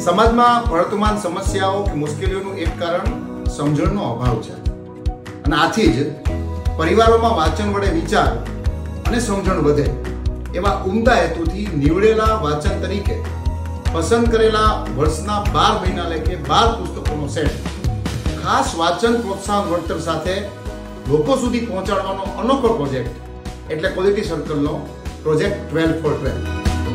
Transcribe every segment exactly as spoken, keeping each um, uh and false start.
સમાજમાં વર્તમાન સમસ્યાઓ કે મુશ્કેલીઓનું એક કારણ સમજણનો અભાવ છે અને આથી જ પરિવારોમાં વાંચન વડે વિચાર અને સમજણ વધે એવા ઉમદા હેતુથી નીવડેલા વાંચન તરીકે પસંદ કરેલા વર્ષના બાર મહિના લેખે બાર પુસ્તકોનો સેટ ખાસ વાંચન પ્રોત્સાહન વળતર સાથે લોકો સુધી પહોંચાડવાનો અનોખો પ્રોજેક્ટ એટલે ક્વોલિટી સર્કલનો પ્રોજેક્ટ ટ્વેલ્વ ફોર ટ્વેલ્વ.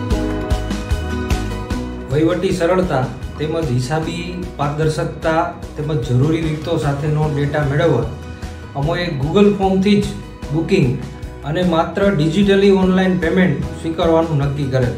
વહીવટી સરળતા તેમજ હિસાબી પારદર્શકતા તેમજ જરૂરી રીતો સાથેનો ડેટા મેળવવા અમોએ ગૂગલ ફોર્મથી જ બુકિંગ અને માત્ર ડિજિટલી ઓનલાઈન પેમેન્ટ સ્વીકારવાનું નક્કી કરેલ.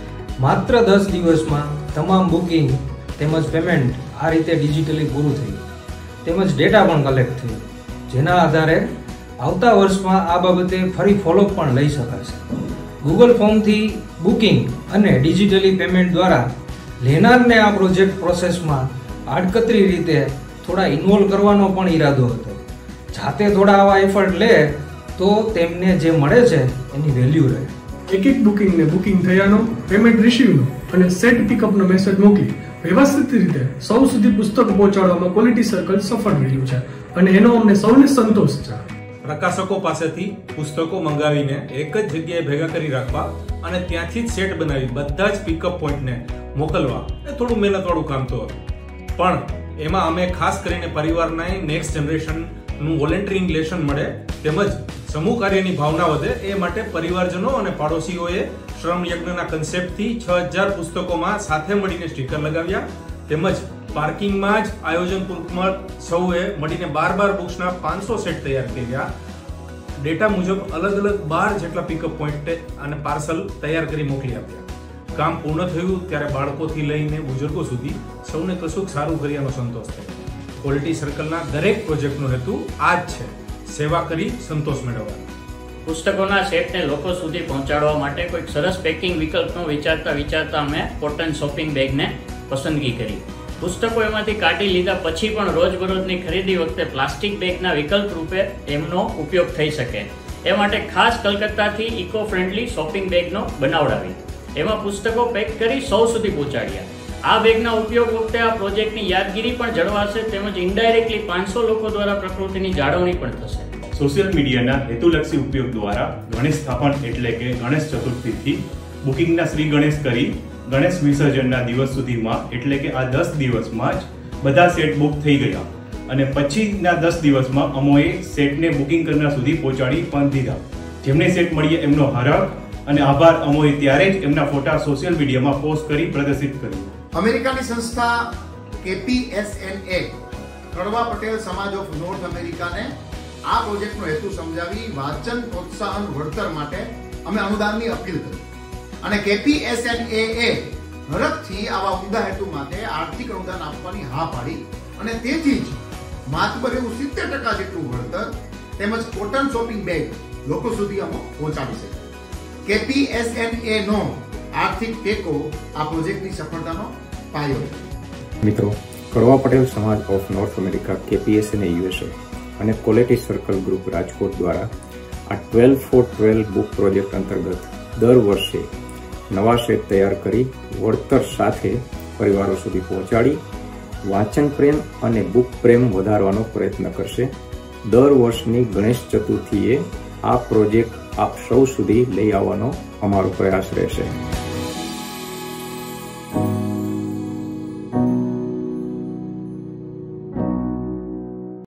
માત્ર દસ દિવસમાં તમામ બુકિંગ તેમજ પેમેન્ટ આ રીતે ડિજિટલી પૂરું થયું તેમજ ડેટા પણ કલેક્ટ થયું, જેના આધારે આવતા વર્ષમાં આ બાબતે ફરી ફોલોઅપ પણ લઈ શકાશે. ગૂગલ ફોર્મથી બુકિંગ અને ડિજિટલી પેમેન્ટ દ્વારા લેનારને આ પ્રોજેક્ટ પ્રોસેસમાં આડકતરી રીતે થોડા ઇન્વોલ્વ કરવાનો પણ ઈરાદો હતો. જાતે થોડા આવા એફર્ટ લે તો તેમને જે મળે છે એની વેલ્યુ રહે. એક એક બુકિંગને બુકિંગ થયાનો, પેમેન્ટ રિસીવનો અને સેટ પિકઅપનો મેસેજ મોકલી વ્યવસ્થિત રીતે સૌ સુધી પુસ્તક પહોંચાડવામાં ક્વોલિટી સર્કલ સફળ રહ્યું છે અને એનો અમને સૌને સંતોષ છે. પ્રકાશકો પાસેથી પુસ્તકો મંગાવીને એક જ જગ્યાએ ભેગા કરી રાખવા અને ત્યાંથી જ સેટ બનાવી બધા જ પિકઅપ પોઈન્ટને મોકલવા એ થોડું મહેનતવાળું કામ તો હતું, પણ એમાં અમે ખાસ કરીને પરિવારના નેક્સ્ટ જનરેશનનું વોલેન્ટિયરિંગ લેશન મળે તેમજ સમૂહ કાર્યની ભાવના વધે એ માટે પરિવારજનો અને પાડોશીઓએ શ્રમ યજ્ઞના કન્સેપ્ટથી છ હજાર પુસ્તકોમાં સાથે મળીને સ્ટીકર લગાવ્યા તેમજ પાર્કિંગમાં જ આયોજનપૂર્વક સૌએ મળીને બાર બાર બુક્સના પાંચસો સેટ તૈયાર કર્યા. ડેટા મુજબ અલગ અલગ બાર જેટલા પિકઅપ પોઈન્ટ અને પાર્સલ તૈયાર કરી મોકલી આપ્યા. કામ પૂર્ણ થયું ત્યારે બાળકોથી લઈને બુઝુર્ગો સુધી સૌને કશુંક સારું કર્યાનો સંતોષ થયો. ક્વોલિટી સર્કલના દરેક પ્રોજેક્ટનો હેતુ આ જ છે, સેવા કરી સંતોષ મેળવવાનો. પુસ્તકોના સેટને લોકો સુધી પહોંચાડવા માટે કોઈક સરસ પેકિંગ વિકલ્પનો વિચારતા વિચારતા અમે કોટન શોપિંગ બેગને પસંદગી કરી. પુસ્તકો એમાંથી કાઢી લીધા પછી પણ રોજબરોજની ખરીદી વખતે પ્લાસ્ટિક બેગના વિકલ્પ રૂપે એમનો ઉપયોગ થઈ શકે એ માટે ખાસ કલકત્તાથી ઇકો ફ્રેન્ડલી શોપિંગ બેગનો બનાવડાવી એમાં પુસ્તકો પેક કરી સૌ સુધી પહોંચાડ્યા. આ બેગના ઉપયોગ વખતે આ પ્રોજેક્ટની યાદગીરી પણ જળવાશે તેમજ ઇનડાયરેક્ટલી પાંચસો લોકો દ્વારા પ્રકૃતિની જાળવણી પણ થશે. સોશિયલ મીડિયાના હેતુલક્ષી ઉપયોગ દ્વારા ગણેશ સ્થાપન એટલે કે ગણેશ ચતુર્થીથી બુકિંગના શ્રી ગણેશ કરી ગણેશ વિસર્જનના દિવસ સુધીમાં એટલે કે આ દસ દિવસમાં જ બધા સેટ બુક થઈ ગયા અને પછીના દસ દિવસમાં અમોએ સેટને બુકિંગ કરનાર સુધી પહોંચાડી પણ દીધા. જેમને સેટ મળીએ એમનો હરખ અને આભાર અમોએ ત્યારે જ એમના ફોટા સોશિયલ મીડિયામાં પોસ્ટ કરી પ્રદર્શિત કર્યું. અમેરિકાની સંસ્થા કે પી એસ એન એ કડવા પટેલ સમાજ ઓફ નોર્થ અમેરિકાને આ પ્રોજેક્ટનો હેતુ સમજાવી વાંચન પ્રોત્સાહન વળતર માટે અમે અનુદાનની અપીલ કરી અને કે પી એસ એન એ એ હરખથી આવા ઉમદા હેતુ માટે આર્થિક અનુદાન આપવાની હા પાડી અને તેથી જ માત્ર એવું સિત્તેર ટકા જેટલું વળતર તેમજ કોટન શોપિંગ બેગ લોકો સુધી અમે પહોંચાડી શકીએ. કે પી એસ એન એ નો આર્થિક ટેકો આ પ્રોજેક્ટની સફળતાનો પાયો છે. મિત્રો, કડવા પટેલ સમાજ ઓફ નોર્થ અમેરિકા કે P S N A U S A અને ક્વોલિટી સર્કલ ગ્રુપ રાજકોટ દ્વારા આ twelve four twelve book project અંતર્ગત દર વર્ષે નવા સેટ તૈયાર કરી વળતર સાથે પરિવારો સુધી પહોંચાડી વાંચન પ્રેમ અને બુક પ્રેમ વધારવાનો પ્રયત્ન કરશે. દર વર્ષની ગણેશ ચતુર્થીએ આ પ્રોજેક્ટ આપ સૌ સુધી લઈ આવવાનો અમારો પ્રયાસ રહેશે.